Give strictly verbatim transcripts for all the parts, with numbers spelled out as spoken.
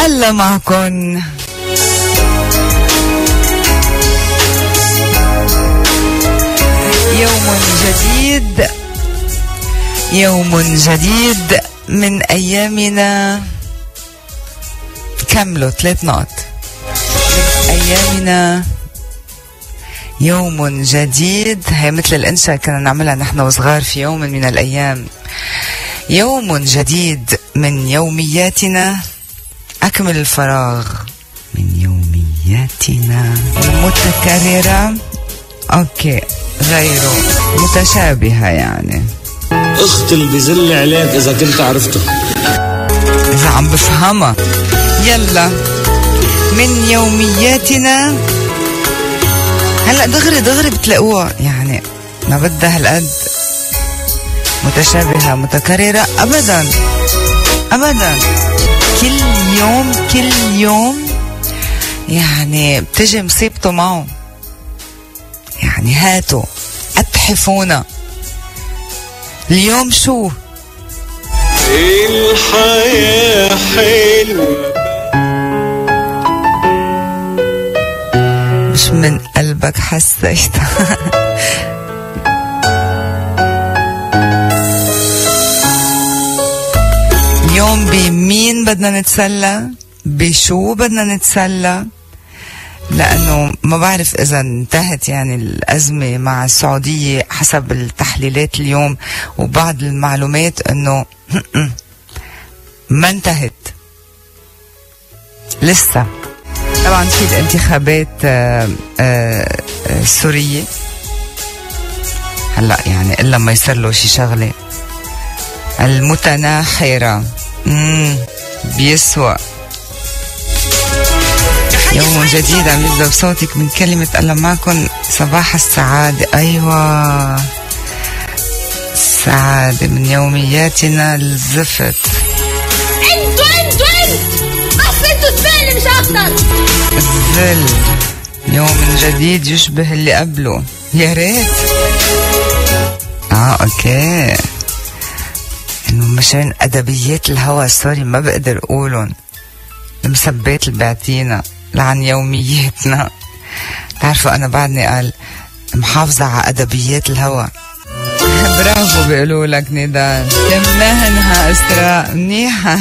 الله معكن. يوم جديد، يوم جديد من أيامنا. كملوا ثلاث نقط. من أيامنا يوم جديد، هي مثل الإنشاء كنا نعملها نحن وصغار في يوم من الأيام. يوم جديد من يومياتنا، أكمل الفراغ من يومياتنا المتكررة. أوكي، غيره متشابهة يعني. اخت اللي بيزل عليك إذا كنت عرفته، إذا عم بفهمها. يلا من يومياتنا. هلأ دغري دغري بتلاقوها، يعني ما بدها هالقد متشابهة متكررة أبدا أبدا. كل يوم كل يوم يعني بتجي مصيبته معه. يعني هاتوا أتحفونا اليوم شو؟ الحياة حلوة. مش من قلبك حسيتها. اليوم بمين بدنا نتسلى؟ بشو بدنا نتسلى؟ لأنه ما بعرف إذا انتهت يعني الأزمة مع السعودية حسب التحليلات اليوم وبعض المعلومات أنه ما انتهت لسه. طبعا في الانتخابات آآ آآ السورية هلأ، يعني إلا ما يصير له شي شغلة المتناحرة. مم بيسوى. يوم جديد عم يبدأ بصوتك من كلمة الله معكم. صباح السعادة. أيوة، السعادة من يومياتنا الزفت. انتوا انتوا انت بس انتوا الزبالة مش أكتر. الزل. يوم جديد يشبه اللي قبله. يا ريت. اه اوكي، انه مشان ادبيات الهوا سوري ما بقدر اقولن. المسبات اللي بعتينا لعن يومياتنا. تعرفوا انا بعدني قال محافظة على ادبيات الهوا. برافو بيقولوا لك نضال. منهنها اسراء منيحة.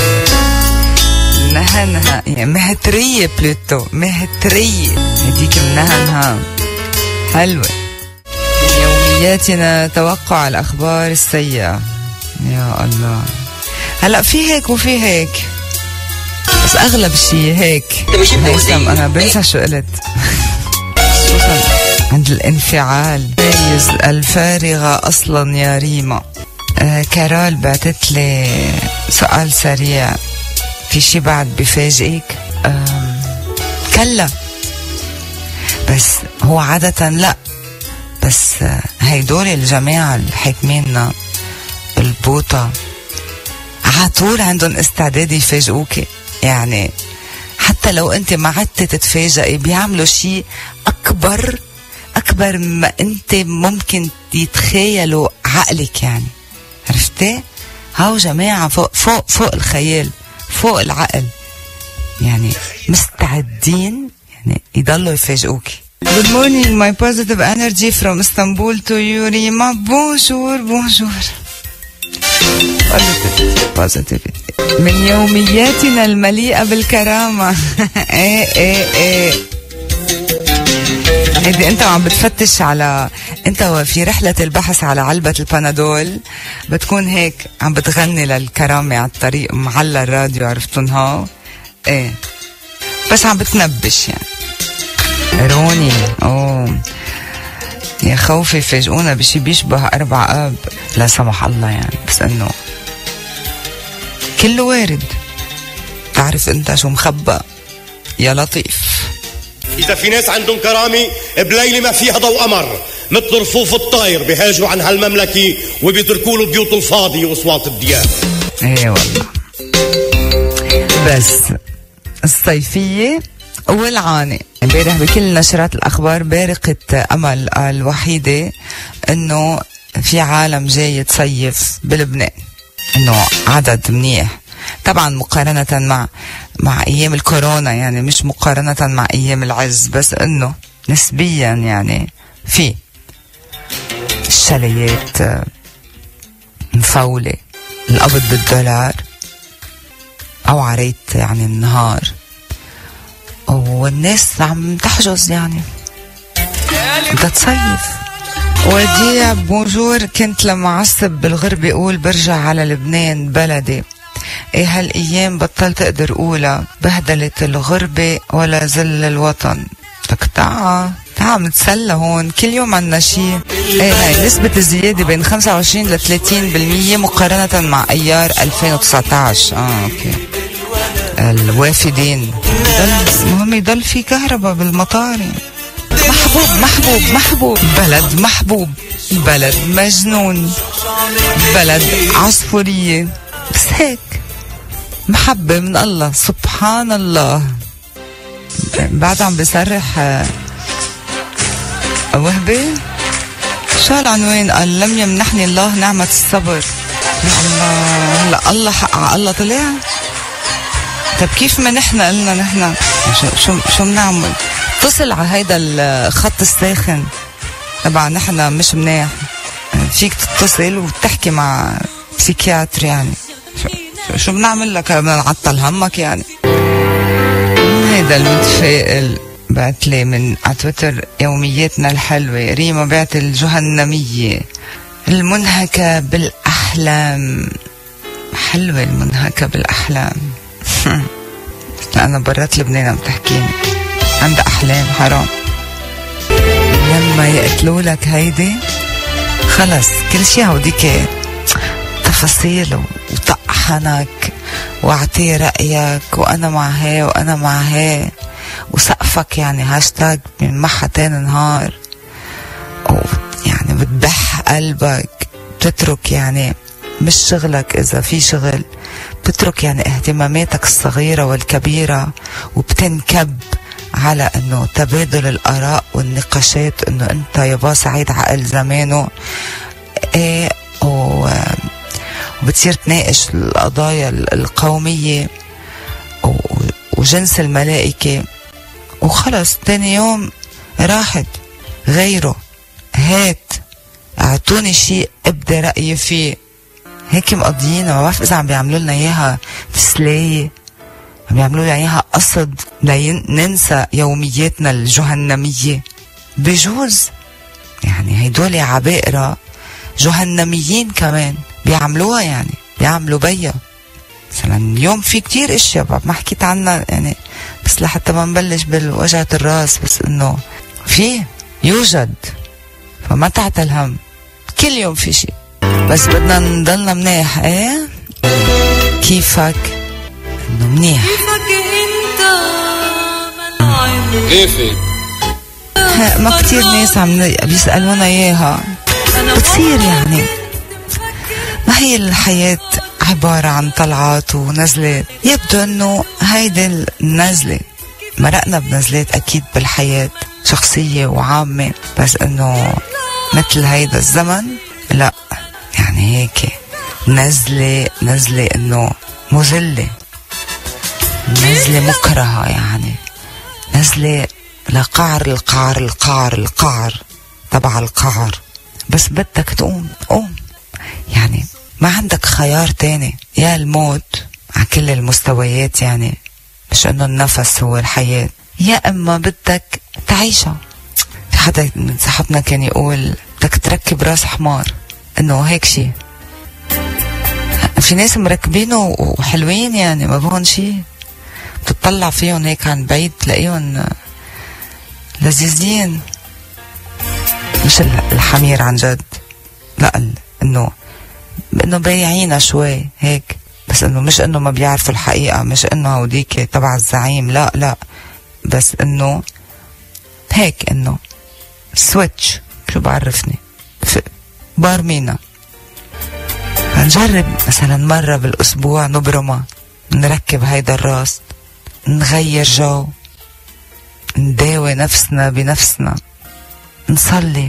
منهنها يعني مهترية بلوتو، مهترية هديك منهنها حلوة. يومياتنا توقع الأخبار السيئة. يا الله، هلأ في هيك وفي هيك، بس أغلب الشيء هيك. هيثم أنا بنسى شو قلت. خصوصا عند الانفعال. فايز الفارغة أصلا يا ريما. آه كارول بعتت لي سؤال سريع، في شي بعد بفاجئك؟ كلا، بس هو عادة لا، بس هيدول الجماعة الحاكميننا البوطة عطول عندهم استعداد يفاجئوكي. يعني حتى لو انت ما عدت تتفاجئي بيعملوا شيء اكبر اكبر ما انت ممكن تتخيلوا عقلك. يعني عرفتي؟ هاو جماعة فوق فوق فوق الخيال، فوق العقل، يعني مستعدين يعني يضلوا يفاجئوكي. Good morning, my positive energy from Istanbul to you, Rima. Bonjour, bonjour. Positivity من يومياتنا المليئة بالكرامة. ايه ايه ايه هيدي انت عم بتفتش على، انت في رحلة البحث على علبة البانادول بتكون هيك عم بتغني للكرامة على الطريق معلى الراديو. عرفتون هاو؟ ايه بس عم بتنبش يعني. روني اوه يا خوفي فاجئونا بشي بيشبه أربع آب لا سمح الله يعني، بس انه كله وارد. تعرف انت شو مخبأ يا لطيف. إذا في ناس عندهم كرامة بليلة ما فيها ضوء قمر مثل رفوف الطاير بيهاجروا عن هالمملكة وبيتركوا له بيوت الفاضية وأصوات الدياب. ايه والله. بس الصيفية والعانة امبارح بكل نشرات الأخبار بارقة أمل الوحيدة إنه في عالم جاي تصيف بلبنان، إنه عدد منيح طبعا مقارنة مع مع ايام الكورونا، يعني مش مقارنة مع ايام العز، بس انه نسبيا يعني في الشاليات مفولة، القبض بالدولار او عريت يعني النهار، والناس عم تحجز يعني بدها تصيف. وديع بونجور، كنت لما عصب بالغربة اقول برجع على لبنان بلدي. ايه هالايام بطلت اقدر اقولها، بهدلت الغربة ولا زل الوطن. لك تعا تعا متسلى هون، كل يوم عنا شي. ايه هاي نسبة الزيادة بين خمسة وعشرين ل ثلاثين بالمية مقارنة مع ايار ألفين وتسعة عشر. اه اوكي. الوافدين المهم يضل في كهرباء بالمطار. محبوب محبوب محبوب، بلد محبوب، بلد مجنون، بلد عصفورية، بس هيك محبة من الله سبحان الله. بعد عم بصرح وهبي شو العنوان؟ قال لم يمنحني الله نعمة الصبر. يا الله، هلا الله حق على الله طلع. طب كيف ما نحن قلنا نحن شو شو شو بنعمل؟ اتصل على هيدا الخط الساخن تبع نحن مش مناح، فيك تتصل وتحكي مع بسيكياتر يعني. شو, شو بنعمل لك؟ بدنا نعطل همك يعني. هيدا المتفائل بعت لي من على تويتر يومياتنا الحلوة. ريما بعت الجهنمية المنهكة بالأحلام. حلوة المنهكة بالأحلام. أنا برات لبنان عم تحكيني عندها أحلام حرام. لما يقتلوا لك هيدي خلص كل شي هوديك تفاصيل وطقحنك واعطيه رأيك وأنا مع هي وأنا مع هي وسقفك يعني هاشتاج من محا تاني نهار، يعني بتبح قلبك. بتترك يعني مش شغلك إذا في شغل، بتترك يعني اهتماماتك الصغيرة والكبيرة وبتنكب على انه تبادل الاراء والنقاشات، انه انت يابا سعيد عقل زمانه ايه، وبتصير تناقش القضايا القومية وجنس الملائكة، وخلص تاني يوم راحت غيره. هات اعطوني شيء ابدي رأيي فيه. هيك مقضيين. ما بعرف اذا عم بيعملوا لنا اياها تسلية، عم بيعملوا لنا اياها قصد لننسى يومياتنا الجهنمية. بجوز يعني هيدول عبائرة جهنميين كمان بيعملوها، يعني بيعملوا بيا. مثلا اليوم في كتير اشياء ما حكيت عنها يعني، بس لحتى ما نبلش بالوجعة الراس، بس انه في يوجد، فما تعتل هم. كل يوم في شيء، بس بدنا نضلنا منيح. ايه كيفك؟ انه منيح. كيفك انت؟ كيفك؟ ما كتير ناس عم بيسألونا اياها. بتصير يعني ما هي الحياة عبارة عن طلعات ونزلات؟ يبدو انه هيدي النزلة، مرقنا بنزلات اكيد بالحياة شخصية وعامة، بس انه مثل هيدا الزمن لا، يعني هيك نزلة نزلة انه مذلة، نزلة مكرهة، يعني نزلة لقعر القعر القعر القعر تبع القعر. بس بدك تقوم قوم، يعني ما عندك خيار تاني، يا الموت على كل المستويات، يعني مش انه النفس هو الحياة، يا اما بدك تعيشها. في حدا من صاحبنا كان يقول بدك تركب راس حمار، انه هيك شي. في ناس مركبينه وحلوين يعني ما بهون شي، بتطلع فيهم هيك عن بعيد تلاقيهم لذيذين، مش الحمير عن جد، لا انه انه بايعينا شوي هيك، بس انه مش انه ما بيعرفوا الحقيقة، مش انه هوديك تبع الزعيم، لا لا، بس انه هيك انه سويتش، شو بعرفني بارمينا. هنجرب مثلا مرة بالاسبوع نبرمها، نركب هيدا الراس، نغير جو، نداوي نفسنا بنفسنا، نصلي،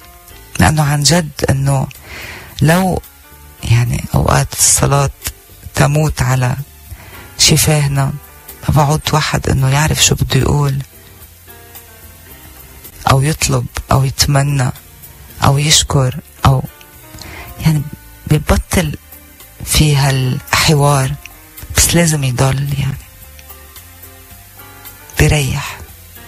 لأنه عن جد أنه لو يعني أوقات الصلاة تموت على شفاهنا. ما بعود واحد انه يعرف شو بده يقول او يطلب او يتمنى او يشكر، او يعني ببطل في هالحوار، بس لازم يضل يعني بريح.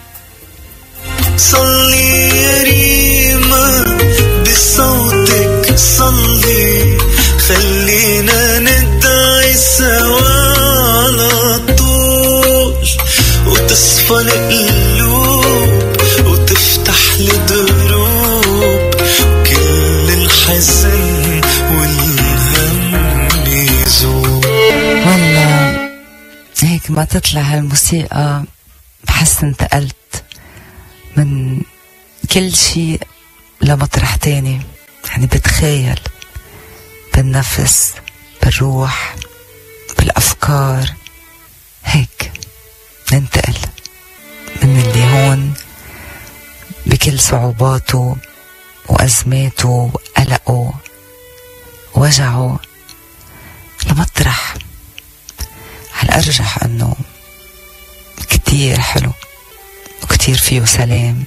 صلي يا ريما بصوتك صلي، خلينا ندعي سوا على طول، وتصفى القلوب وتفتح الدروب، كل الحزن والهم يزول. والله هيك ما تطلع هالموسيقى بحس انتقلت من كل شيء لمطرح تاني، يعني بتخيل بالنفس بالروح بالأفكار، هيك ننتقل من اللي هون بكل صعوباته وأزماته وقلقه ووجعه لمطرح على الأرجح أنه كتير حلو وكتير فيه سلام.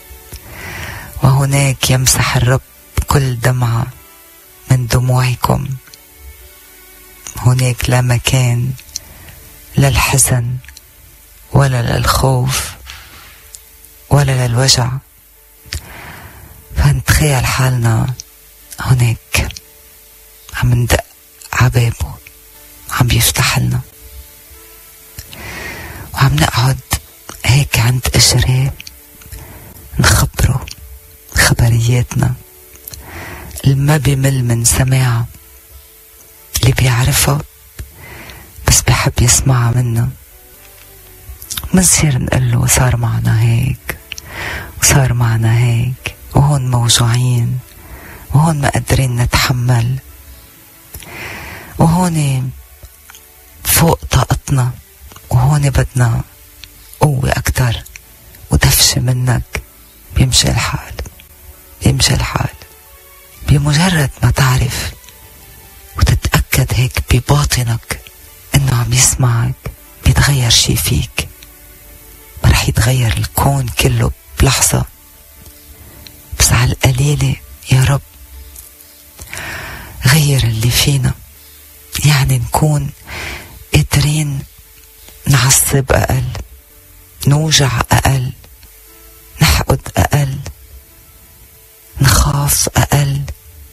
وهناك يمسح الرب كل دمعة من دموعكم، هناك لا مكان للحزن ولا للخوف ولا للوجع. فنتخيل حالنا هناك عم ندق عبابه، عم بيفتح لنا، وعم نقعد هيك عند إجراه نخبره خبرياتنا الما بيمل من سماعها، اللي بيعرفها بس بيحب يسمعها منا. منصير نقول له صار معنا هيك وصار معنا هيك، وهون موجوعين، وهون ما قادرين نتحمل، وهون فوق طاقتنا، وهون بدنا قوة أكتر ودفشة منك. بيمشي الحال، بيمشي الحال بمجرد ما تعرف وتتأكد هيك بباطنك إنه عم يسمعك، بيتغير شي فيك. ما رح يتغير الكون كله بلحظة، بس على القليلة يا رب غير اللي فينا، يعني نكون قادرين نعصب أقل، نوجع أقل، نحقد أقل، نخاف أقل،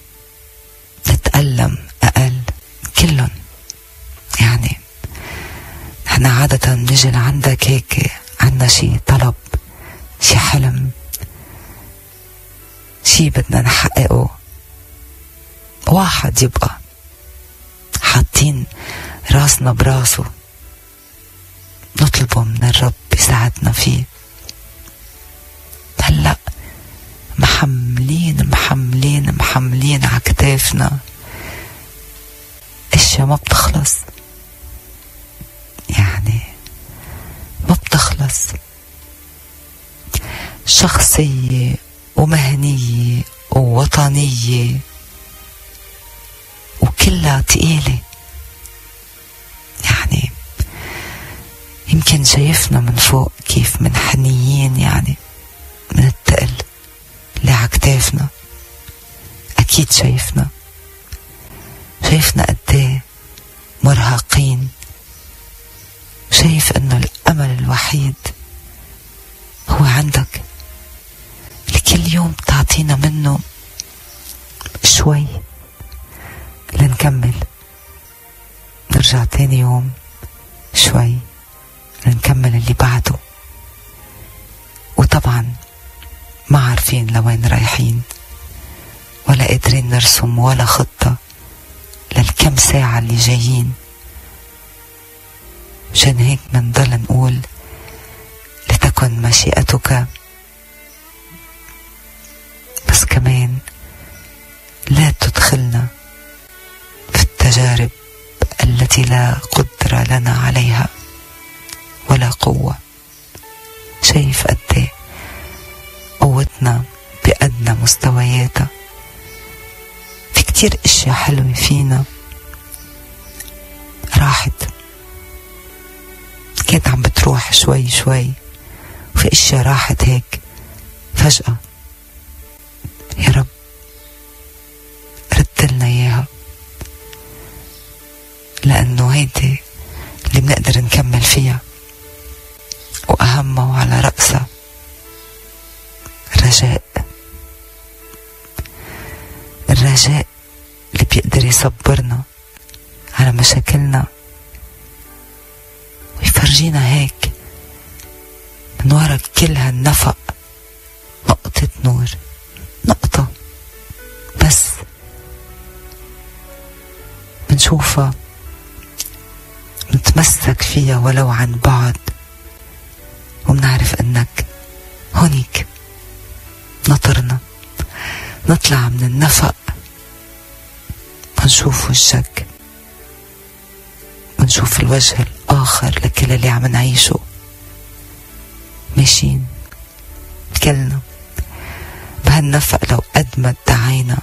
نتألم أقل، كلهم. يعني نحن عادة نجي لعندك هيك عنا شي طلب، شي حلم، شي بدنا نحققه، واحد يبقى حاطين راسنا براسه، نطلبه من الرب يساعدنا فيه. هلأ محملين محملين محملين على كتافنا اشياء ما بتخلص، يعني ما بتخلص، شخصية ومهنية ووطنية وكلها تقيلة. يعني يمكن شايفنا من فوق كيف من حنيين، يعني من التقل اللي على كتافنا. أكيد شايفنا شايفنا قديه مرهقين، شايف إنه الأمل الوحيد هو عندك، لكل يوم تعطينا منه شوي لنكمل، نرجع تاني يوم شوي لنكمل اللي بعده. وطبعا ما عارفين لوين رايحين، ولا قادرين نرسم ولا خطة للكم ساعة اللي جايين. مشان هيك منضل نقول لتكن مشيئتك، بس كمان لا تدخلنا في التجارب التي لا قدرة لنا عليها ولا قوة. شايف قديه قوتنا بأدنى مستوياتها. في كتير اشياء حلوة فينا، راحت، كانت عم بتروح شوي شوي، وفي اشياء راحت هيك فجأة. يا رب رد لنا اياها، لانه هيدي اللي بنقدر نكمل فيها، واهمها وعلى رأسها الرجاء. الرجاء اللي بيقدر يصبرنا على مشاكلنا ويفرجينا هيك من وراء كل هالنفق نقطة نور، نقطة بس بنشوفها نتمسك فيها ولو عن بعد، وبنعرف انك هونيك نطرنا نطلع من النفق ونشوف وجهك، ونشوف الوجه الآخر لكل اللي عم نعيشه. ماشيين كلنا بهالنفق لو قد ما ادعينا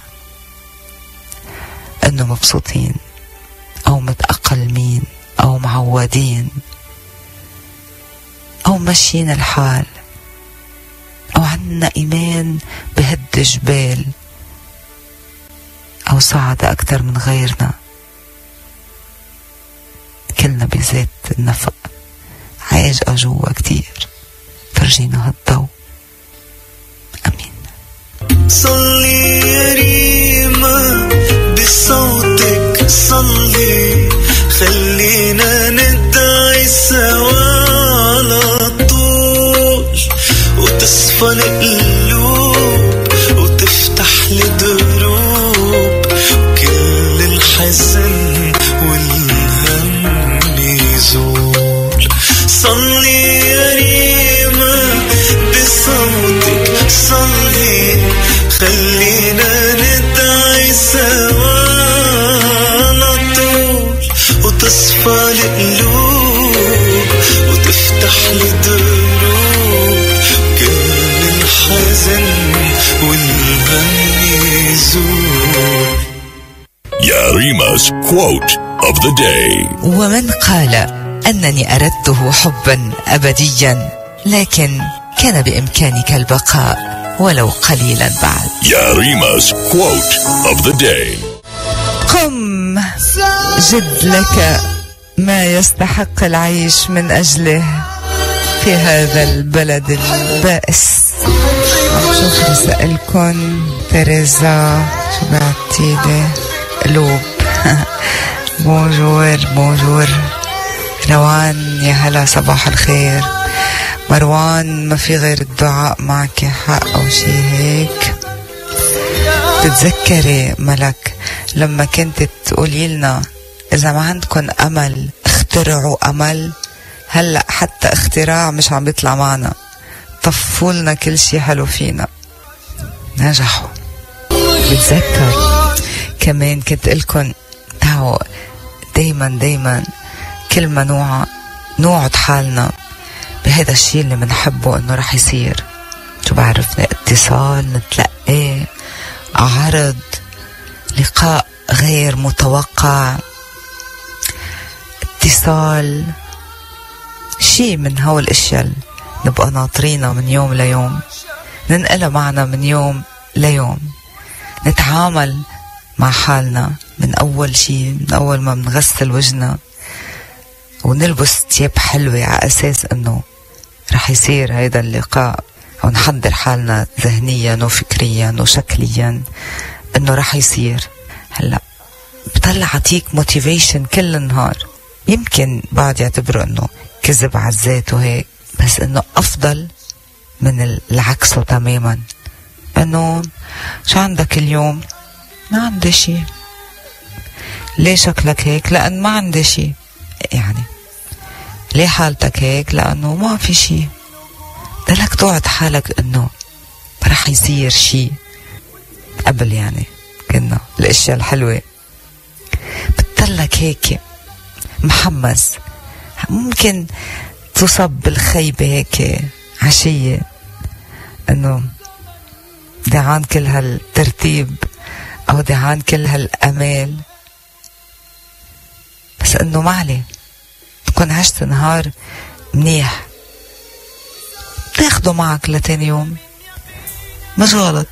انه مبسوطين او متأقلمين او معودين او ماشيين الحال او عنا ايمان بهد جبال او سعادة اكتر من غيرنا، كلنا بذات النفق عاجقة جوا كتير. فرجينا هالضوء. امين. صلي يا ريما بصوتك، صلي خلينا ندعي سوا على طول، وتصفى القلوب وتفتح الدروب، وكل الحزن والهم يزول. صلي يا ريما بصوتك، صلي خلينا ندعي سوا على طول، وتصفى القلوب وتفتح الدروب، كل الحزن والهم يزول. Yarima's quote of the day. ومن قال أنني أردته حبا أبديا، لكن كان بإمكانك البقاء ولو قليلا بعد. Yarima's quote of the day. قم جد لك ما يستحق العيش من أجله في هذا البلد البائس. عم شوف رسائلكم. تريزا شو بعتيلي؟ قلوب. بونجور بونجور. روان يا هلا صباح الخير. مروان ما في غير الدعاء معك حق أو شي هيك. تتذكري ملك لما كنت تقولي لنا إذا ما عندكم أمل اخترعوا أمل؟ هلأ حتى اختراع مش عم بيطلع معنا، طفوا لنا كل شي حلو فينا. نجحوا. بتذكر كمان كنت قلكن تعوا دايما دايما كل ما نوع نوعد حالنا بهذا الشيء اللي منحبه انه رح يصير. شو بعرفنا، اتصال، نتلقى، عرض، لقاء غير متوقع، اتصال، شيء من هول الاشياء نبقى ناطرينها من يوم ليوم، ننقلها معنا من يوم ليوم، نتعامل مع حالنا من أول شيء، من أول ما بنغسل وجهنا ونلبس تياب حلوة على أساس أنه رح يصير هيدا اللقاء، أو نحضر حالنا ذهنيا وفكريا وشكليا أنه رح يصير. هلأ بطلع عطيك موتيفيشن كل النهار. يمكن بعض يعتبروا أنه كذب على الذات وهيك، بس أنه أفضل من العكسه تماما. أنه شو عندك اليوم؟ ما عندي شي. ليه شكلك هيك؟ لأن ما عندي شي. يعني ليه حالتك هيك؟ لأنه ما في شي. دلك توعد حالك أنه رح يصير شي. قبل يعني كنا الأشياء الحلوة بتطلك هيك محمس، ممكن تصب بالخيبة هيك عشية أنه دعان كل هالترتيب أو دعان كل هالأمال، بس بس انه معلي تكون عشت نهار منيح تاخده معك لتاني يوم مش غلط.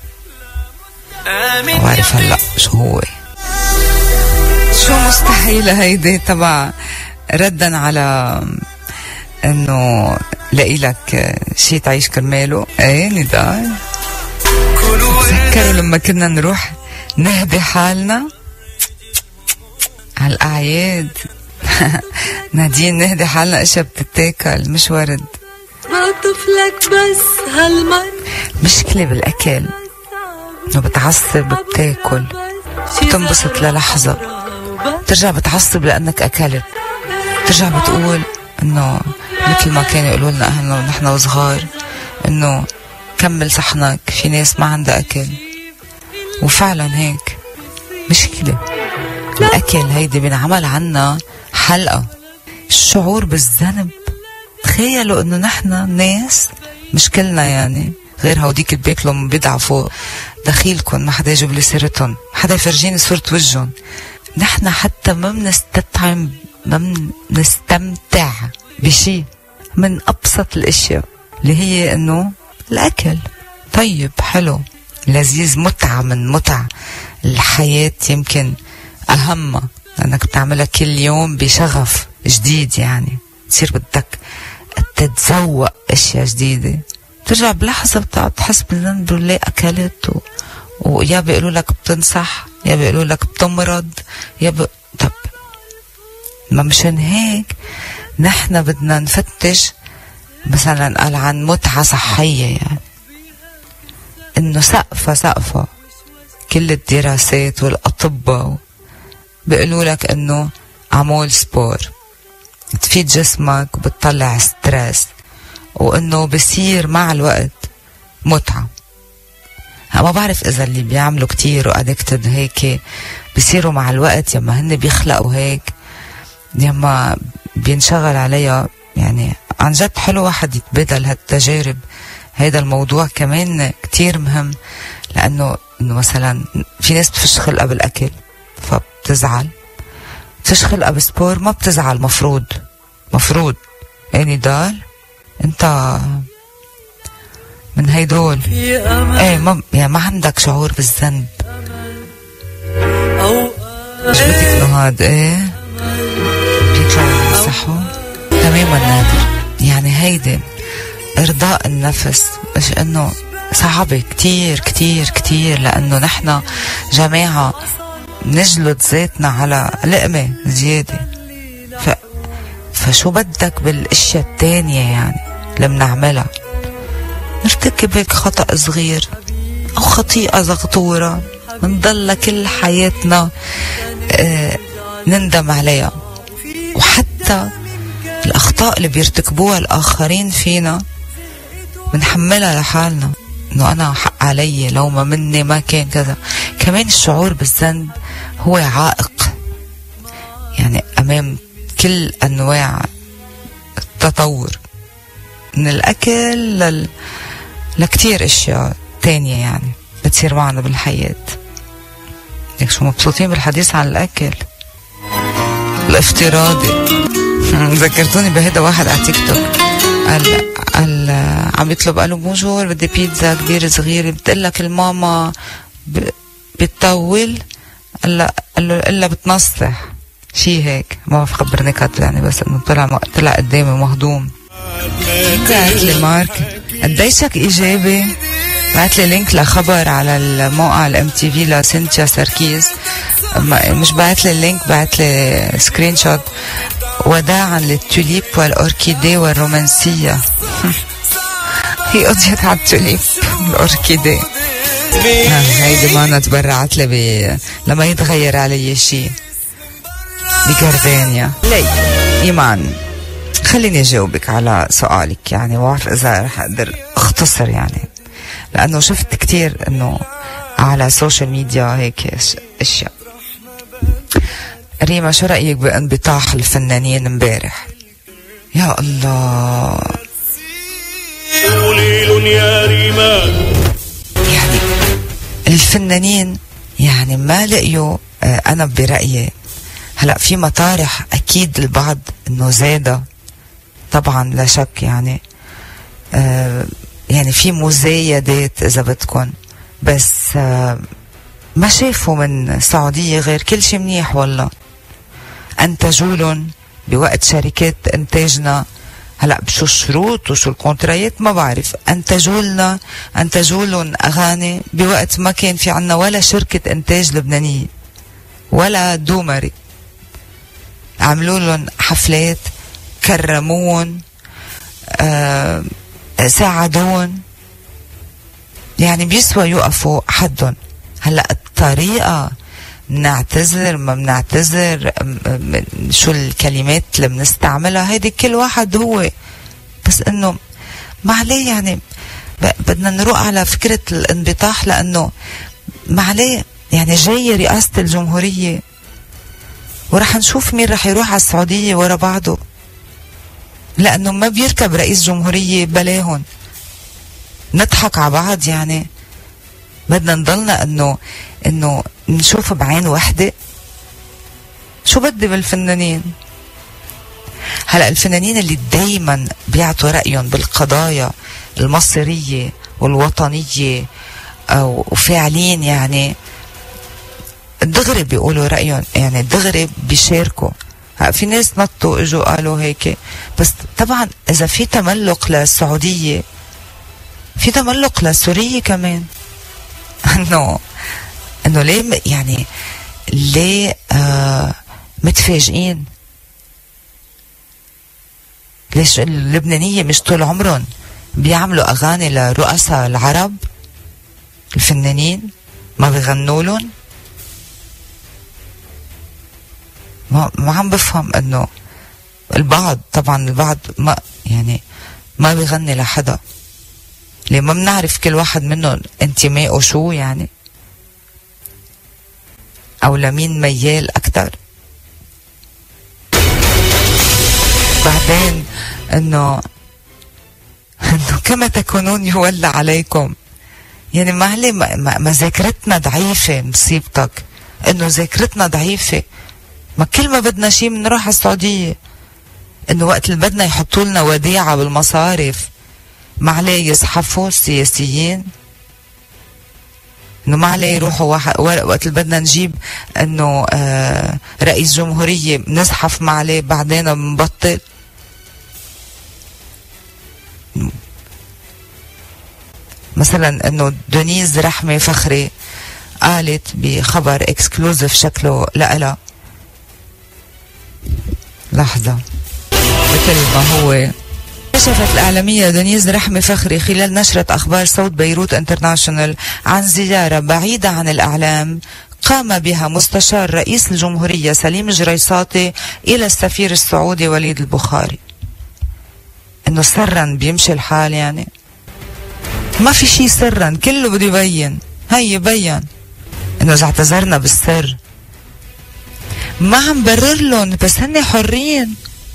وعارف هلا شو هو شو مستحيل هيدي تبع ردا على انه لاقي لك شي تعيش كرماله. ايه نضال تذكروا لما كنا نروح نهدي حالنا على الاعياد نادين نهدي حالنا اشياء بتتاكل مش ورد. بعطفلك بس هالمر مشكلة بالاكل انه بتعصب بتاكل بتنبسط للحظة ترجع بتعصب لانك اكلت ترجع بتقول انه مثل ما كانوا يقولوا لنا اهلنا ونحن وصغار انه كمل صحنك في ناس ما عندها اكل وفعلا هيك. مشكلة الاكل هيدي بنعمل عنا حلقة. الشعور بالذنب تخيلوا انه نحن ناس مش كلنا يعني غير هوديك اللي بياكلوا بيضعفوا دخيلكم ما حدا يجيب لي سيرتهم حدا يفرجيني صورة وجههم. نحن حتى ما بنستطعم ما بنستمتع بشي من ابسط الاشياء اللي هي انه الاكل طيب حلو لذيذ متعة من متع الحياة يمكن اهمها لانك بتعملها كل يوم بشغف جديد يعني تصير بدك تتذوق اشياء جديدة ترجع بلحظة بتحس بالذنب ليه اكلت و... ويا بيقولوا لك بتنصح يا بيقولوا لك بتمرض يا ب... طب ما مشان هيك نحن بدنا نفتش مثلا قال عن متعة صحية يعني انه سقفة سقفة كل الدراسات والاطباء بيقولوا لك انه عمول سبور تفيد جسمك وبتطلع ستريس وانه بصير مع الوقت متعة. ما بعرف اذا اللي بيعملوا كتير وادكتد هيك بصيروا مع الوقت يما هن بيخلقوا هيك يما بينشغل عليها يعني عن جد حلو واحد يتبادل هالتجارب. هيدا الموضوع كمان كتير مهم لانه انه مثلا في ناس بتفش خلقها بالاكل فبتزعل بتفش خلقها بسبور ما بتزعل مفروض مفروض يعني دال انت من هيدول ايه ما يعني ما عندك شعور بالذنب مش بدك نهاد ايه بيطلعوا يصحوا تماما نادر يعني هيدي ارضاء النفس مش انه صعبة كتير كتير كتير لانه نحن جماعة نجلد ذاتنا على لقمة زيادة ف... فشو بدك بالاشياء التانية يعني لما نعملها نرتكب هيك خطأ صغير او خطيئة زغطورة منضل كل حياتنا آه نندم عليها. وحتى الأخطاء اللي بيرتكبوها الآخرين فينا بنحملها لحالنا إنه أنا حق علي لو ما مني ما كان كذا. كمان الشعور بالذنب هو عائق يعني أمام كل أنواع التطور من الأكل لل... لكتير أشياء تانية يعني بتصير معنا بالحياة. ليك شو مبسوطين بالحديث عن الأكل الافتراضي. ذكرتوني بهذا واحد على تيك توك قال قال عم يطلب قالوا بونجور بدي بيتزا كبيرة صغيرة بتقلك الماما بتطول قال له إلا بتنصح شي هيك ما بعرف خبرني كات يعني بس انه طلع طلع قدامي مهضوم. بعت لي مارك قديشك ايجابي بعت لي لينك لخبر على الموقع الام تي في لسينتيا سركيز مش بعت لي اللينك بعت لي سكرين شوت وداعا للتوليب والأوركيدي والرومانسية. هي قضيت على التوليب والأوركيدي هيدي ما أنا تبرعت لي بي... لما يتغير علي شيء بجردانيا. لي إيمان خليني أجاوبك على سؤالك يعني وعرف إذا رح أقدر أختصر يعني لأنه شفت كتير إنه على السوشيال ميديا هيك أشياء. ريما شو رأيك بانبطاح الفنانين امبارح؟ يا الله يا ريما يعني الفنانين يعني ما لقيوا أنا برأيي هلأ في مطارح أكيد البعض إنه زادة طبعا لا شك، يعني آه يعني في مزايدات إذا بدكن، بس آه ما شافوا من السعودية غير كل شي منيح والله. أنتجولن بوقت شركات إنتاجنا، هلأ بشو الشروط وشو الكونترايات ما بعرف، أنتجولنا أنتجولن أغاني بوقت ما كان في عنا ولا شركة إنتاج لبنانية ولا دومري. عملوا لهم حفلات، كرمون، آه ساعدون، يعني بيسوى يوقفوا حدهم. هلأ الطريقة بنعتذر ما بنعتذر، شو الكلمات اللي بنستعملها، هيدي كل واحد هو، بس انه ما عليه يعني بدنا نروح على فكرة الانبطاح، لانه ما عليه يعني جاي رئاسة الجمهورية ورح نشوف مين رح يروح على السعودية ورا بعضه، لانه ما بيركب رئيس جمهورية بلاهن نضحك على بعض. يعني بدنا نضلنا انه انه نشوف بعين وحدة. شو بدي بالفنانين؟ هلأ الفنانين اللي دايما بيعطوا رأيهم بالقضايا المصيرية والوطنية وفاعلين، يعني دغري بيقولوا رأيهم، يعني دغري بيشاركوا. في ناس نطوا اجوا قالوا هيك، بس طبعا اذا في تملق للسعودية في تملق لسوريا كمان. انه انه ليه يعني ليه آه متفاجئين؟ ليش اللبنانية مش طول عمرهم بيعملوا اغاني لرؤساء العرب؟ الفنانين ما بيغنوا لهم؟ ما, ما عم بفهم انه البعض، طبعا البعض ما يعني ما بيغني لحدا، ليه ما بنعرف كل واحد منهم انتمائه شو يعني، او لمين ميال اكتر. بعدين انه انه كما تكونون يولى عليكم، يعني ما علي ما, ما ذاكرتنا ضعيفة. مصيبتك انه ذاكرتنا ضعيفة، ما كل ما بدنا شيء بنروح على السعودية. انه وقت اللي بدنا يحطوا لنا وديعة بالمصارف ما عليه يزحفوا السياسيين، انه ما عليه يروحوا واحد وقت اللي بدنا نجيب انه آه رئيس جمهورية نزحف ما عليه، بعدين بنبطل. مثلا انه دونيز رحمة فخري قالت بخبر اكسكلوزيف شكله لألا، لحظة مثل ما هو، كشفت الإعلامية دونيز رحمة فخري خلال نشرة أخبار صوت بيروت انترناشونال عن زيارة بعيدة عن الإعلام قام بها مستشار رئيس الجمهورية سليم الجريصاتي إلى السفير السعودي وليد البخاري. إنه سرا بيمشي الحال، يعني ما في شي سرا، كله بده يبين. هي بين إنه إذا اعتذرنا بالسر ما عم برر لهم، بس هن حرين.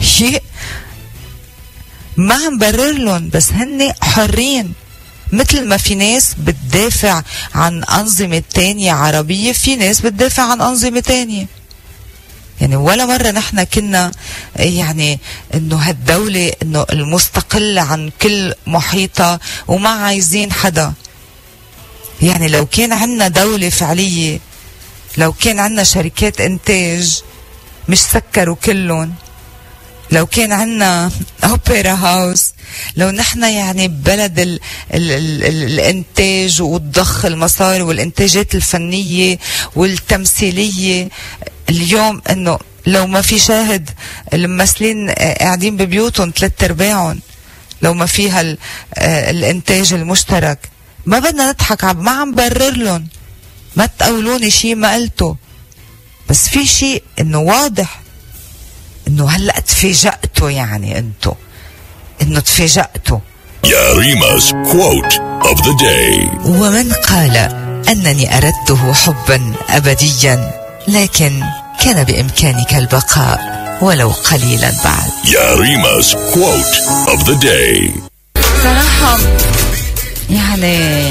ما عم برر لهم، بس هن حرين. مثل ما في ناس بتدافع عن أنظمة تانية عربية، في ناس بتدافع عن أنظمة تانية. يعني ولا مرة نحن كنا يعني انه هالدولة انه المستقلة عن كل محيطها وما عايزين حدا. يعني لو كان عنا دولة فعلية، لو كان عنا شركات انتاج مش سكروا كلهم، لو كان عنا اوبرا هاوس، لو نحن يعني ببلد ال ال ال ال الانتاج وتضخ المصاري والانتاجات الفنية والتمثيلية. اليوم انه لو ما في شاهد، الممثلين قاعدين ببيوتهم ثلاث ارباعهم، لو ما فيها الانتاج المشترك. ما بدنا نضحك، ما عم برر لهم، ما تقولوني شيء ما قلته، بس في شيء انه واضح انه هلا تفاجأتوا، يعني انتو انه تفاجأتوا. ياريما's quote of the day. ومن قال انني اردته حبا ابديا لكن كان بامكانك البقاء ولو قليلا بعد. ياريما's quote of the day. صراحة يعني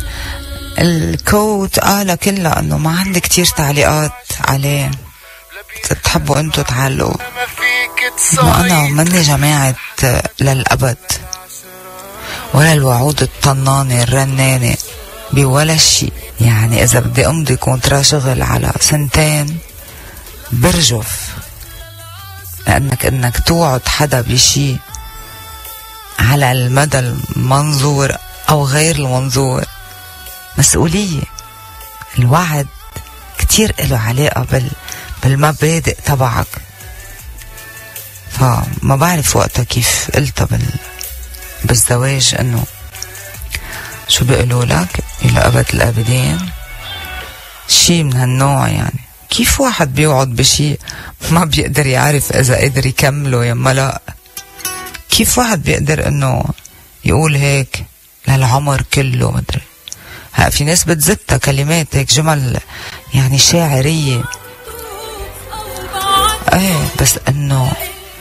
الكوت قال كلها انه ما عندي كتير تعليقات عليه. بتحبوا انتوا تعلقوا انه انا مني جماعة للأبد ولا الوعود الطنانة الرنانة بولا شيء. يعني اذا بدي امضي كونترا شغل على سنتين برجف، لانك انك توعد حدا بشي على المدى المنظور او غير المنظور مسؤولية. الوعد كتير له علاقة بال بالمبادئ تبعك. فما بعرف وقتها كيف قلتها بال بالزواج انه شو بيقولوا لك الى ابد الابدين، شي من هالنوع. يعني كيف واحد بيوعد بشي ما بيقدر يعرف اذا قدر يكمله يما لا؟ كيف واحد بيقدر انه يقول هيك للعمر كله؟ مدري، ها في ناس بتزتها كلمات هيك جمل يعني شاعرية، ايه بس انه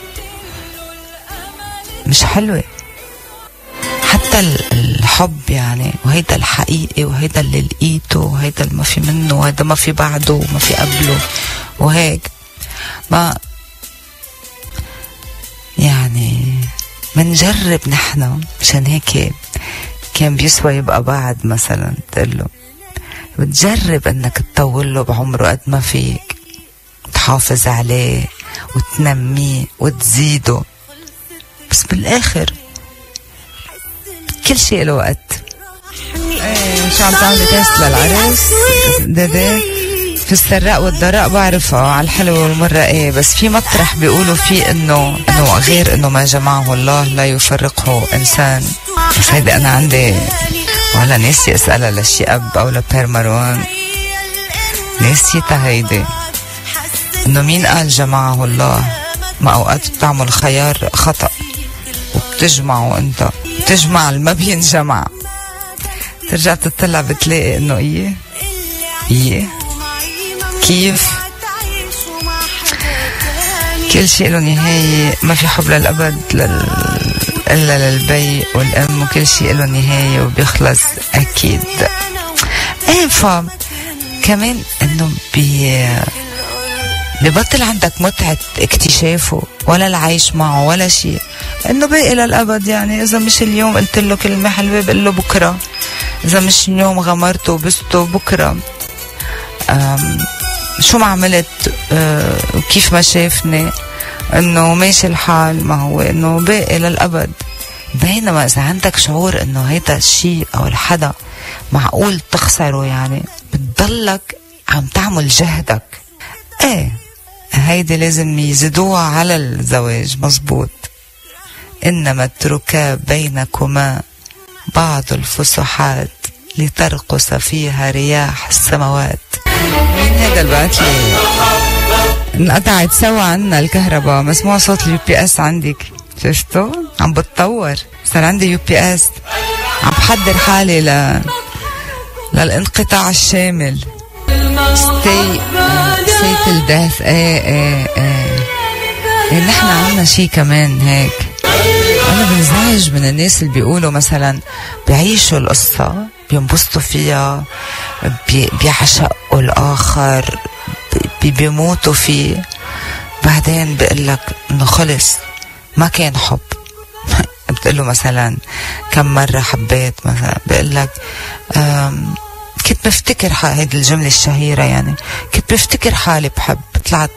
مش حلوة. حتى الحب يعني، وهيدا الحقيقي وهيدا اللي لقيته وهيدا اللي ما في منه وهيدا ما في بعده وما في قبله وهيك، ما يعني منجرب نحن. مشان هيك كان بيسوى يبقى بعد مثلا تقله بتجرب انك تطول له بعمره قد ما فيك، تحافظ عليه وتنميه وتزيده، بس بالاخر كل شيء له وقت. ايه شو عم تعملي تيست للعرس؟ دادا في السراء والضراء بعرفها على الحلوة والمرة. ايه بس في مطرح بيقولوا فيه انه انه غير انه ما جمعه الله لا يفرقه انسان. بس هيدي انا عندي ولا ناسي اسألها لشي اب او لبير مروان، ناسيتها هيدي انه مين قال جمعه الله؟ ما اوقات بتعمل خيار خطأ وبتجمعه انت، بتجمع الما بينجمع، ترجع تطلع بتلاقي انه ايه ايه كيف كل شيء له نهاية. ما في حب للأبد لل... إلا للبي والأم، وكل شيء له نهاية وبيخلص أكيد. ايه ف كمان انه بي ببطل عندك متعة اكتشافه ولا العيش معه ولا شيء، انه باقي للأبد. يعني اذا مش اليوم قلت له كلمة حلوة بقول له بكرة، اذا مش اليوم غمرته وبسته بكرة. شو ما عملت وكيف ما شافني انه ماشي الحال، ما هو انه باقي للأبد. بينما اذا عندك شعور انه هيدا الشيء او الحدا معقول تخسره، يعني بتضلك عم تعمل جهدك. ايه هيدي لازم يزيدوها على الزواج. مزبوط. انما اتركا بينكما بعض الفسحات لترقص فيها رياح السماوات. مين هذا اللي بعت لي؟ انقطعت سوا عنا الكهرباء، مسموع صوت اليو بي اس عندك. شفتوا؟ عم بتطور، صار عندي يو بي اس، عم بحضر حالي ل للانقطاع الشامل. ستي ستي till death. ايه ايه ايه ايه نحن عنا شي كمان هيك. انا بنزعج من الناس اللي بيقولوا مثلا بيعيشوا القصة، بينبسطوا فيها، بي بيعشقوا الآخر، بي بيموتوا فيه، بعدين بيقلك انه خلص ما كان حب. بتقله مثلا كم مرة حبيت مثلا، بيقلك كنت بفتكر حالي، هيدي الجملة الشهيرة يعني، كنت بفتكر حالي بحب، طلعت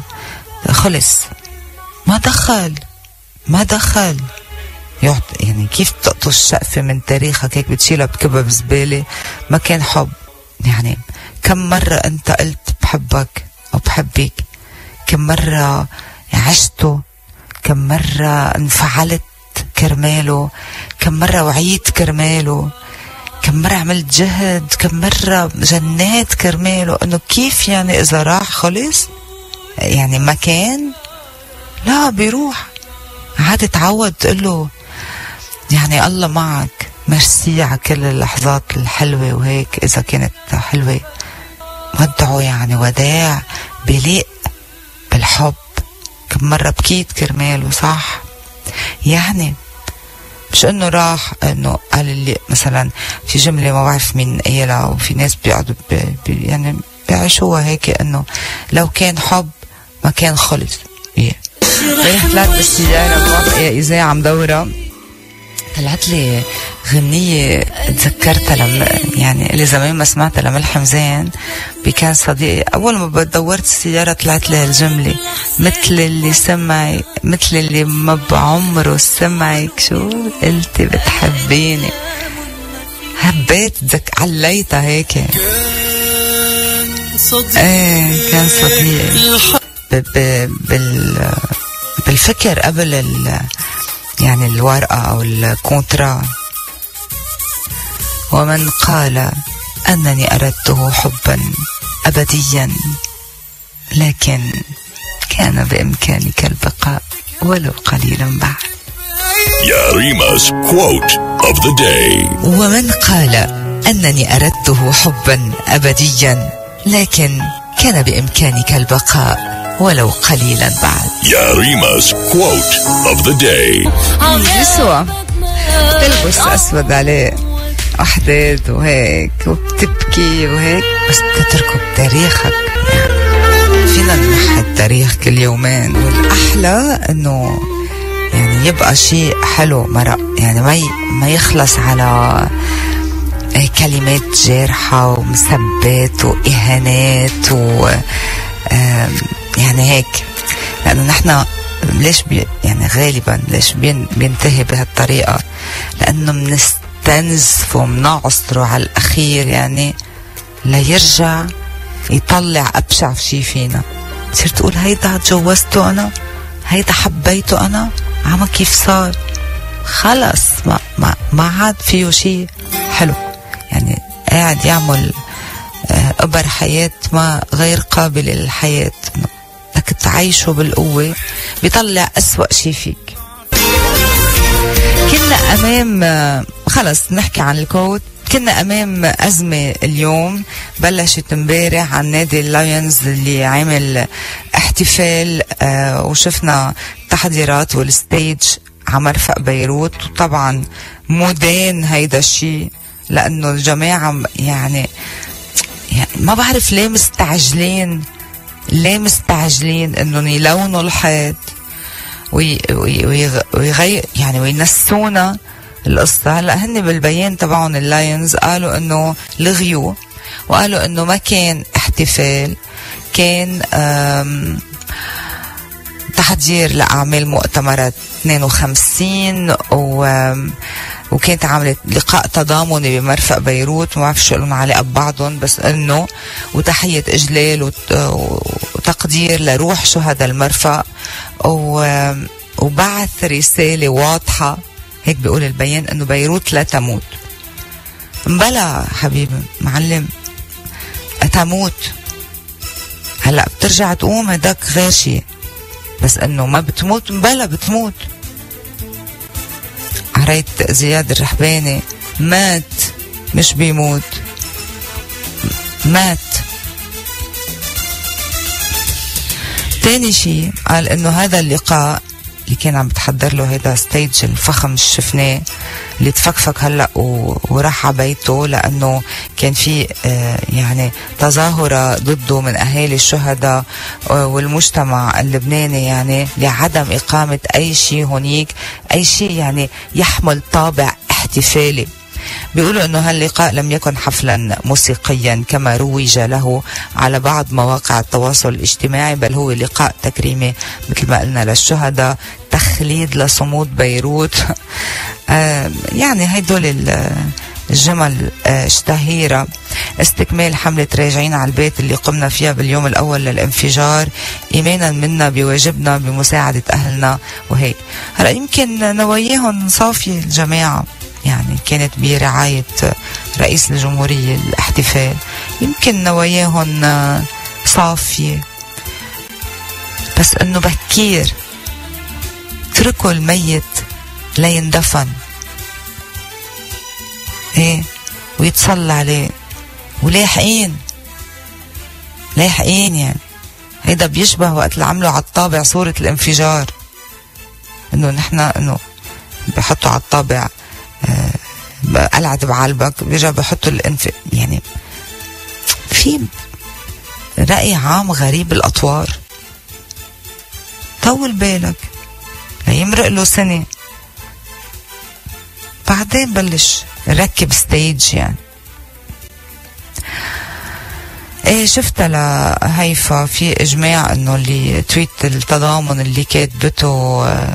خلص ما دخل ما دخل يعني كيف تقطش شقفة من تاريخك هيك بتشيلها بكبها بزبالة؟ ما كان حب. يعني كم مرة انت قلت بحبك او بحبك، كم مرة عشته، كم مرة انفعلت كرماله، كم مرة وعيت كرماله، كم مرة عملت جهد، كم مرة جنات كرماله. انه كيف يعني اذا راح خلص؟ يعني ما كان، لا بيروح. عاد تعود تقله يعني الله معك، ميرسي على كل اللحظات الحلوة وهيك اذا كانت حلوة، ودعه يعني وداع بليق بالحب. كم مرة بكيت كرماله، صح؟ يعني مش انه راح انه قال اللي مثلا في جملة ما بعرف مين قايلها، وفي ناس بيقعدوا بي يعني بيعيشوها هيك انه لو كان حب ما كان خلص. ريح طلعت بالسيارة بوقت إذاعة عم دورة، طلعت لي غنية تذكرتها لما يعني اللي زمان ما سمعتها لملحم زين بكان صديقي. أول ما بدورت السيارة طلعت لي الجملة مثل اللي سمعي مثل اللي ما بعمره سمعك شو قلتي بتحبيني. هبيت ذك عليتها هيك. ايه كان صديقي بال بالفكر قبل ال يعني الورقة أو الكونترا. ومن قال أنني أردته حبا أبديا لكن كان بإمكانك البقاء ولو قليلا بعد. Yarima's quote of the day. ومن قال أنني أردته حبا أبديا لكن كان بإمكانك البقاء ولو قليلا بعد. Yarima's quote of the day. يسوى تلبس أسود عليه أحداث وهيك وبتبكي وهيك بس تتركه بتاريخك. يعني فينا نمحي التاريخ كل يومين، والأحلى إنه يعني يبقى شيء حلو مرق، يعني ما ما يخلص على كلمات جارحة ومسبات وإهانات و يعني هيك. لأنه نحن ليش بي يعني غالبا ليش بين بينتهي بهالطريقة؟ لأنه منستنزف ومنعصره على الأخير يعني ليرجع يطلع أبشع شي فينا. تصير تقول هيدا تجوزته أنا، هيدا حبيته أنا، عما كيف صار خلص ما ما ما عاد فيه شي حلو. يعني قاعد يعمل أبر حياة ما غير قابلة للحياة، بدك تعيشه بالقوة بيطلع أسوأ شي فيك. كنا أمام خلص نحكي عن الكوت. كنا أمام أزمة اليوم بلشت امبارح عن نادي اللايونز اللي عامل احتفال آه وشفنا تحضيرات والستيج على مرفق بيروت. وطبعا مودين هيدا الشي لأنه الجماعة يعني يعني ما بعرف ليه مستعجلين ليه مستعجلين انهم يلونوا الحيط ويغير يعني وينسونا القصة. هلا هن بالبيان تبعهم اللايونز قالوا انه لغيوه وقالوا انه ما كان احتفال، كان تحضير لأعمال مؤتمرات اثنين وخمسين و وكانت عملت لقاء تضامني بمرفق بيروت، ما بعرف شو لهم علاقة ببعضهم، بس انه وتحية اجلال وتقدير لروح شهداء المرفق وبعث رسالة واضحة هيك بيقول البيان انه بيروت لا تموت. مبلا حبيبي معلم تموت، هلا بترجع تقوم هداك غير شيء، بس انه ما بتموت مبلا بتموت. قريت زياد الرحباني مات مش بيموت، مات. تاني شيء قال انه هذا اللقاء اللي كان عم بتحضر له هيدا ستيج الفخم شفناه اللي تفكفك هلا وراح على بيته لانه كان في آه يعني تظاهره ضده من اهالي الشهداء والمجتمع اللبناني يعني لعدم اقامه اي شيء هونيك، اي شيء يعني يحمل طابع احتفالي. بيقولوا انه هاللقاء لم يكن حفلا موسيقيا كما روج له على بعض مواقع التواصل الاجتماعي، بل هو لقاء تكريمي مثل ما قلنا للشهداء، تخليد لصمود بيروت. آه يعني هيدول الجمل آه اشتهيرة. استكمال حملة راجعين على البيت اللي قمنا فيها باليوم الأول للانفجار، إيمانا منا بواجبنا بمساعدة أهلنا وهيك. هلا يمكن نواياهم صافية الجماعة، يعني كانت برعاية رئيس الجمهورية الاحتفال، يمكن نواياهم صافية، بس انه بكير اتركوا الميت ليندفن ايه ويتصلى عليه ولاحقين لاحقين. يعني هيدا بيشبه وقت اللي عملوا على الطابع صورة الانفجار، انه نحن انه بحطوا على الطابع آه قلعت بعلبك، بيرجع بحطوا الانف يعني في رأي عام غريب الأطوار. طول بالك ليمرق له سنة، بعدين بلش ركب ستيج يعني. ايه شفتها لهيفا في اجماع انه اللي تويت التضامن اللي كاتبته اه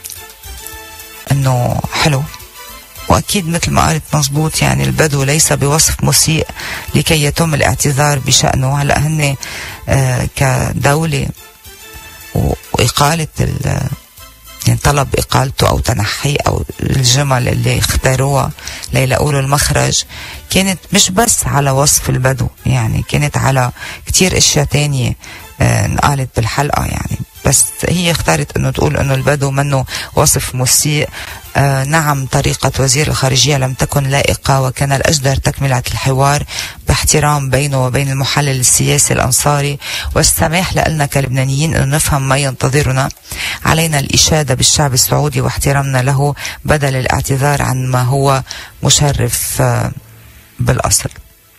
انه حلو، واكيد مثل ما قالت مزبوط يعني البدو ليس بوصف مسيء لكي يتم الاعتذار بشأنه. هلا هن اه كدولة واقالة يعني طلب اقالته او تنحيه او الجمل اللي اختاروها ليلاقوا له المخرج كانت مش بس على وصف البدو، يعني كانت على كتير اشياء تانية اه انقالت بالحلقة يعني. بس هي اختارت انه تقول انه البدو منه وصف مسيء. آه نعم طريقة وزير الخارجية لم تكن لائقة، وكان الأجدر تكملة الحوار باحترام بينه وبين المحلل السياسي الأنصاري والسماح لنا كلبنانيين أن نفهم ما ينتظرنا. علينا الإشادة بالشعب السعودي واحترامنا له بدل الاعتذار عن ما هو مشرف آه بالأصل.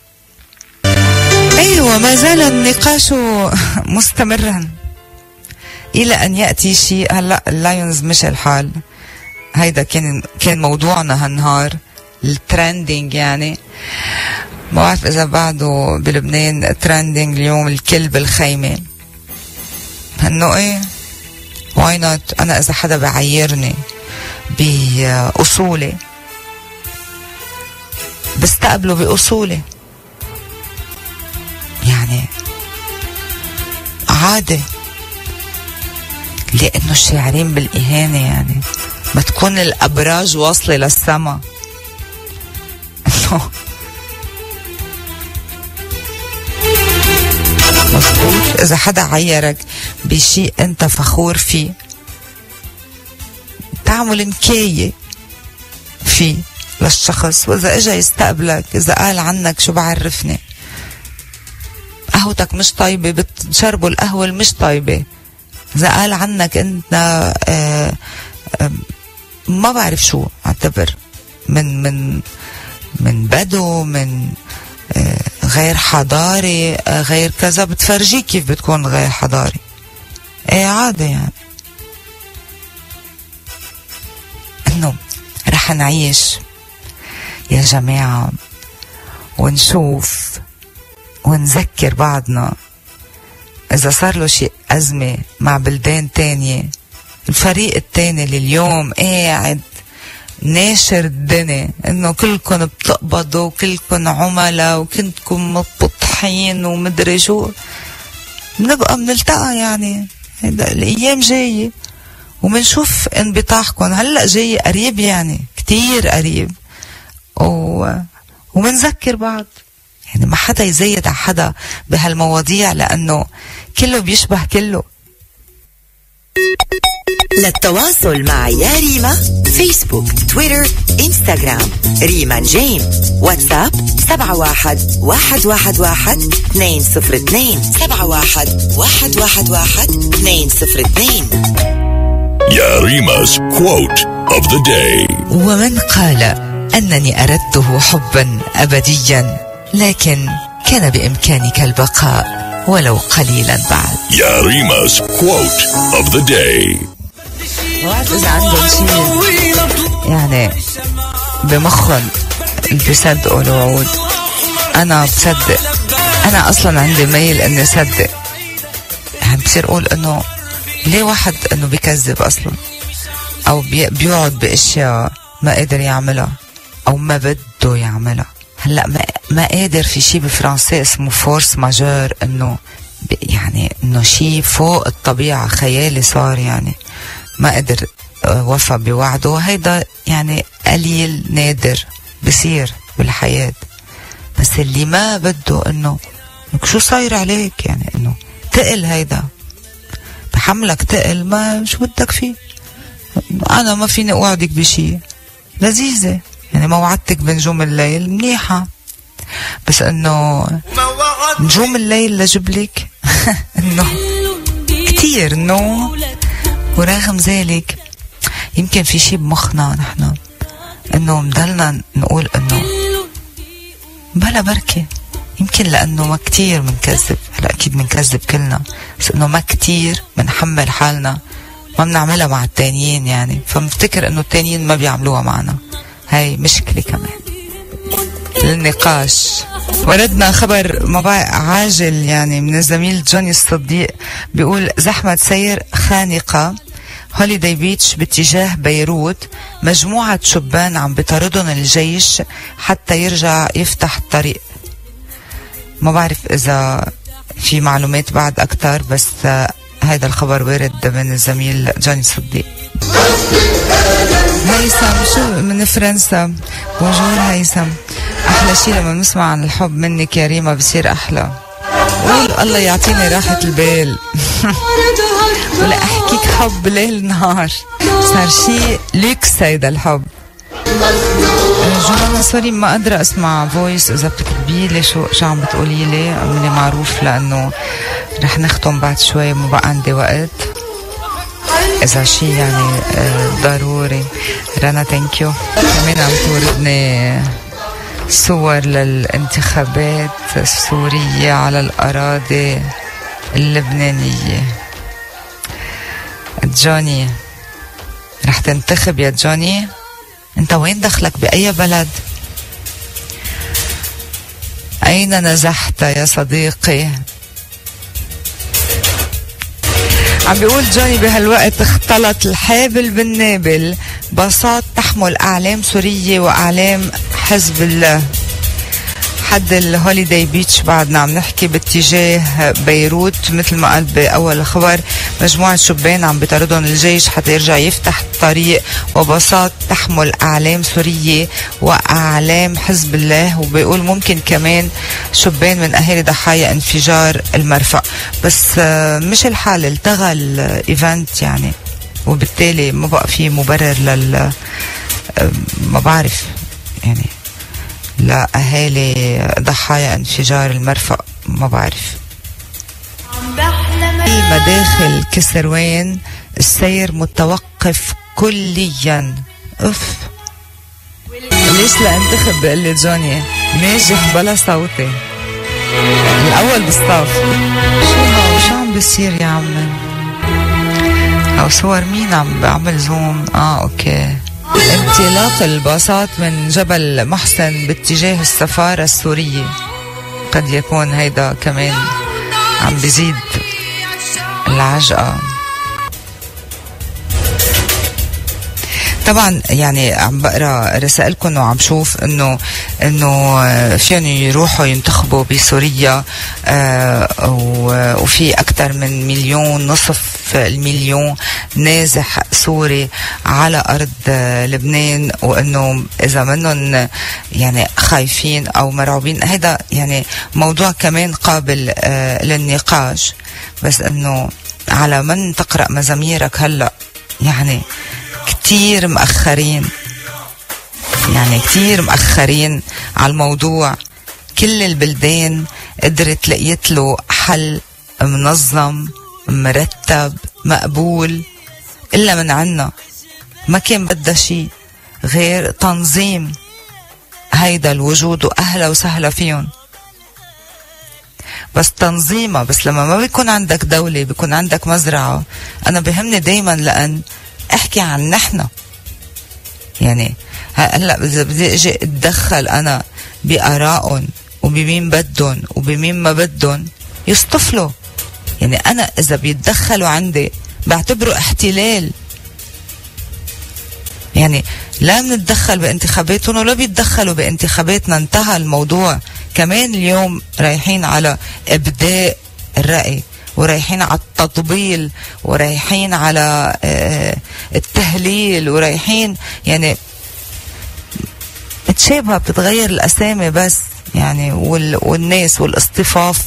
أيوة ما زال النقاش مستمرا إلى أن يأتي شيء. هلأ اللايونز مش الحال، هيدا كان كان موضوعنا هالنهار الترندينج يعني. ما بعرف إذا بعده بلبنان ترندينج اليوم الكلب الخيمة، إنه إيه واي نوت. أنا إذا حدا بعيرني بأصولي بستقبله بأصولي يعني عادي، لأنه الشاعرين بالإهانة يعني ما تكون الأبراج واصلة للسما. مظبوط. إذا حدا عيرك بشيء أنت فخور فيه تعمل نكاية فيه للشخص، وإذا إجا يستقبلك إذا قال عنك شو بعرفني قهوتك مش طيبة بتشربوا القهوة المش طيبة، إذا قال عنك أنت آآ آآ ما بعرف شو اعتبر من من من بدو من غير حضاري غير كذا، بتفرجيك كيف بتكون غير حضاري. ايه عادي يعني انه رح نعيش يا جماعة ونشوف ونذكر بعضنا إذا صار له شيء أزمة مع بلدان تانية. الفريق التاني اللي اليوم قاعد ناشر الدنيا إنه كلكم بتقبضوا وكلكم عملاء وكنتكم مبطحين ومدري شو، بنبقى بنلتقى يعني الأيام جاية ومنشوف انبطاحكم. هلأ جاي قريب يعني كتير قريب و... ومنذكر بعض يعني. ما حدا يزيد على حدا بهالمواضيع لأنه كله بيشبه كله. للتواصل مع يا ريما فيسبوك تويتر انستغرام ريما جيم، واتساب سبعة واحد واحد واحد واحد اثنين صفر اثنين سبعة واحد واحد واحد واحد اثنين صفر اثنين. يا ريما's quote of the day. ومن قال أنني أردته حبا أبديا لكن كان بإمكانك البقاء ولو قليلا بعد. يا ريما's quote of the day. وعد إذا عندهم شيء يعني بمخهم بيصدقوا الوعود. أنا بصدق، أنا أصلا عندي ميل إني صدق. يعني بصير أقول إنه ليه واحد إنه بيكذب أصلا أو بي بيقعد بأشياء ما قادر يعملها أو ما بده يعملها. هلا ما ما قادر في شيء بفرنسي اسمه فورس ماجور، إنه يعني إنه شيء فوق الطبيعة خيالي صار يعني ما قدر وفى بوعده. هيدا يعني قليل نادر بصير بالحياة. بس اللي ما بده انه شو صاير عليك يعني انه تقل، هيدا بحملك تقل ما شو بدك فيه. انا ما فيني اوعدك بشي لذيذة يعني، ما وعدتك بنجوم الليل منيحة بس انه نجوم الليل لجبلك انه كتير نو. ورغم ذلك يمكن في شيء بمخنا نحن انه مضلنا نقول انه بلا بركة، يمكن لانه ما كتير منكذب. هلا اكيد منكذب كلنا، بس انه ما كتير منحمل حالنا ما بنعملها مع التانيين يعني، فمفتكر انه التانيين ما بيعملوها معنا. هاي مشكلة كمان للنقاش. وردنا خبر مبا عاجل يعني من الزميل جوني الصديق، بيقول زحمة سير خانقة هوليداي بيتش باتجاه بيروت، مجموعة شبان عم بطاردهم الجيش حتى يرجع يفتح الطريق. ما بعرف إذا في معلومات بعد أكتر، بس هذا الخبر وارد من الزميل جوني الصديق. هيثم شو من فرنسا، بونجور هيثم. أحلى شي لما نسمع عن الحب منك يا ريما بصير أحلى. قول الله يعطيني راحة البال. ولا أحكيك حب ليل نهار، صار شي ليكس هيدا الحب. جمانة سوري ما قادرة اسمع فويس، اذا بتكتبي لي شو شو عم بتقولي لي مني معروف، لانه رح نختم بعد شوي ما بقى عندي وقت. اذا شي يعني ضروري. رنا ثانك يو. كمان عم توردني صور للانتخابات السورية على الأراضي اللبنانية. جوني رح تنتخب يا جوني؟ انت وين دخلك بأي بلد؟ أين نزحت يا صديقي؟ عم بيقول جوني بهالوقت اختلط الحابل بالنابل، باصات تحمل أعلام سورية وأعلام حزب الله. حد الهوليداي بيتش بعدنا عم نحكي باتجاه بيروت، مثل ما قال بأول الخبر مجموعة شبان عم بيطاردهم الجيش حتى يرجع يفتح الطريق، وباصات تحمل أعلام سورية وأعلام حزب الله. وبيقول ممكن كمان شبان من أهالي ضحايا انفجار المرفأ. بس مش الحال، التغى الإيفنت يعني، وبالتالي ما بقى في مبرر لل ما بعرف يعني لأهالي ضحايا انفجار المرفأ. ما بعرف. المداخل كسروين السير متوقف كليا. اف ليش لا انتخب بقول لي جوني ناجح بلا صوتي الاول بالصف. شو هو شو عم بيصير يا عمي؟ او صور مين عم بعمل زوم؟ اه اوكي. انطلاق الباصات من جبل محسن باتجاه السفارة السورية، قد يكون هيدا كمان عم بيزيد العجقة. طبعا يعني عم بقرا رسائلكم وعم شوف انه انه فيهم يروحوا ينتخبوا بسوريا، آه وفي اكثر من مليون، نصف المليون نازح سوري على ارض لبنان، وانه اذا منهم يعني خايفين او مرعوبين، هذا يعني موضوع كمان قابل آه للنقاش. بس انه على من تقرأ مزاميرك هلا يعني كتير مأخرين، يعني كتير مأخرين على الموضوع. كل البلدان قدرت لقيت له حل منظم مرتب مقبول، إلا من عنا ما كان بدها شيء غير تنظيم هيدا الوجود، وأهلا وسهلا فيهم. بس تنظيمها، بس لما ما بيكون عندك دولة بيكون عندك مزرعة. أنا بهمني دايما لأن احكي عن نحن، يعني هلا اذا بدي اجي اتدخل انا بارائهم وبمين بدهم وبمين ما بدهم يصطفلوا. يعني انا اذا بيتدخلوا عندي بعتبره احتلال. يعني لا بنتدخل بانتخاباتهم ولا بيتدخلوا بانتخاباتنا، انتهى الموضوع. كمان اليوم رايحين على ابداء الرأي، ورايحين على التطبيل، ورايحين على التهليل، ورايحين يعني تشابهة، بتتغير الأسامي بس يعني، والناس والاصطفاف.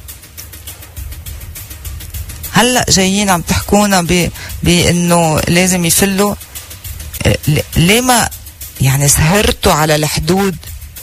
هلأ جايين عم تحكونا بأنه لازم يفلوا. ليه ما يعني سهرتوا على الحدود؟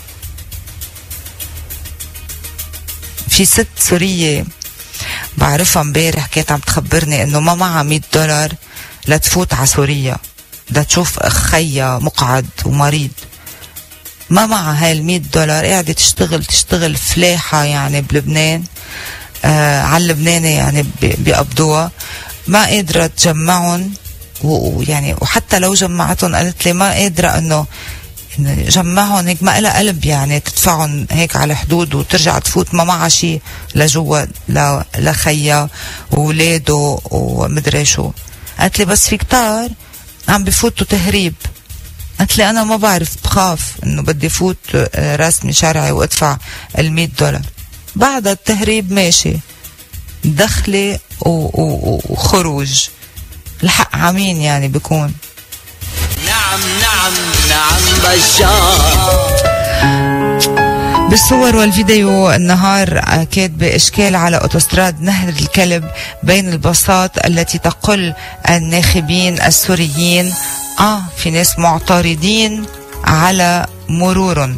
في ست سورية بعرفها امبارح كانت عم تخبرني انه ما معها مية دولار لتفوت على سوريا، بدها تشوف خيها مقعد ومريض، ما معها هاي المية دولار، قاعدة تشتغل تشتغل فلاحة يعني بلبنان، آه على اللبناني يعني بيقبضوها، ما قادرة تجمعهم، ويعني وحتى لو جمعتهم قالت لي ما قادرة انه جمعهم هيك، ما إلها قلب يعني تدفعهم هيك على الحدود وترجع تفوت ما معها شيء لجوا لخيا وولاده ومدري شو. قالت لي بس في كتار عم بفوتوا تهريب. قالت لي انا ما بعرف، بخاف انه بدي فوت رسمي شرعي وادفع المية دولار. بعد التهريب ماشي، دخلي وخروج، الحق عمين يعني بيكون. نعم نعم نعم بشار. بالصور والفيديو النهار كاتبة إشكال على أوتوستراد نهر الكلب بين الباصات التي تقل الناخبين السوريين. آه في ناس معترضين على مرور.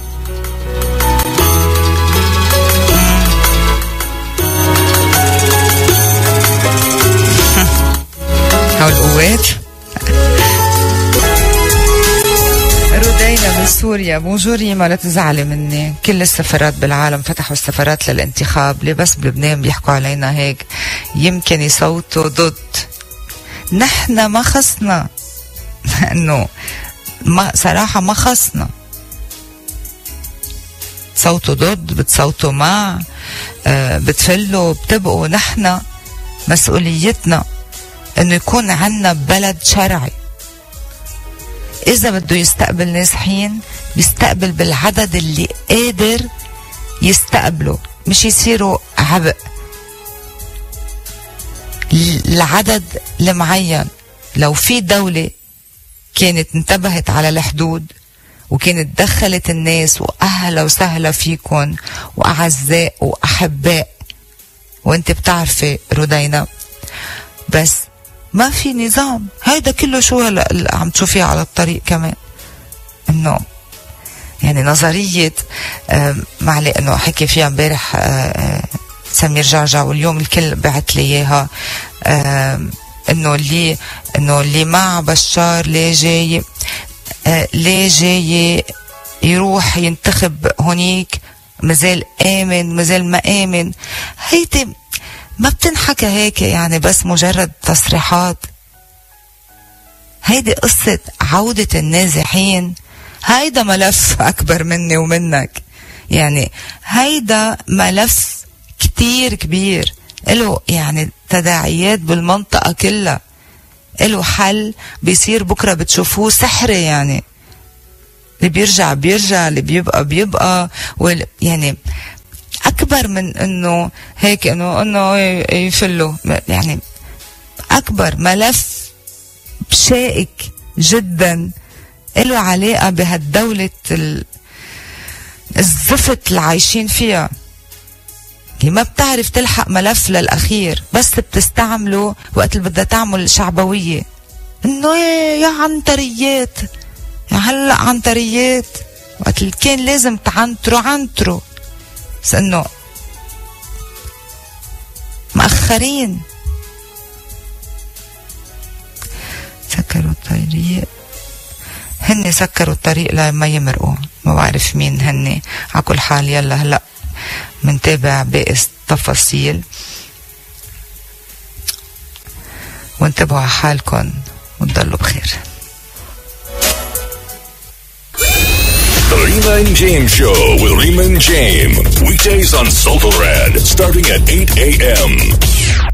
هاو القوات. رودينا من سوريا، بونجور ريما، لا تزعلي مني، كل السفارات بالعالم فتحوا السفارات للانتخاب، ليه بس بلبنان بيحكوا علينا هيك؟ يمكن يصوتوا ضد. نحن ما خصنا انه ما صراحة ما خصنا. صوتوا ضد، بتصوتوا مع، آه بتفلوا، بتبقوا. نحن مسؤوليتنا انه يكون عنا بلد شرعي. إذا بده يستقبل نازحين بيستقبل بالعدد اللي قادر يستقبله، مش يصيروا عبء. العدد المعين. لو في دولة كانت انتبهت على الحدود وكانت دخلت الناس وأهلا وسهلا فيكن وأعزاء وأحباء، وانت بتعرفي رودينا، بس ما في نظام. هيدا كله شو هلا عم تشوفيه على الطريق كمان، انه يعني نظرية معلي انه حكي فيها امبارح سمير جعجع واليوم الكل بعت لي اياها، انه اللي انه اللي مع بشار ليه جاي ليه جاي يروح ينتخب هونيك، مازال امن مازال ما امن. هيدي ما بتنحكى هيك يعني بس مجرد تصريحات. هيدي قصة عودة النازحين، هيدا ملف أكبر مني ومنك. يعني هيدا ملف كتير كبير، إله يعني تداعيات بالمنطقة كلها، إله حل بيصير بكرة بتشوفوه سحري. يعني اللي بيرجع بيرجع، اللي بيبقى بيبقى، وال يعني أكبر من إنه هيك إنه إنه يفلوا. يعني أكبر ملف شائك جدا له علاقة بهالدولة الزفت اللي عايشين فيها، اللي ما بتعرف تلحق ملف للأخير، بس بتستعمله وقت اللي بدها تعمل شعبوية. إنه يا عنتريات، يا هلأ عنتريات، وقت اللي كان لازم تعنتروا عنتروا، بس إنه مأخرين. سكروا الطريق، هن سكروا الطريق لما يمرقوا، ما بعرف مين هن. على كل حال يلا هلا منتابع باقي التفاصيل، وانتبهوا على حالكم وتضلوا بخير. The Rima and James Show with Rima and James. Weekdays on Salto Rad starting at eight a.m.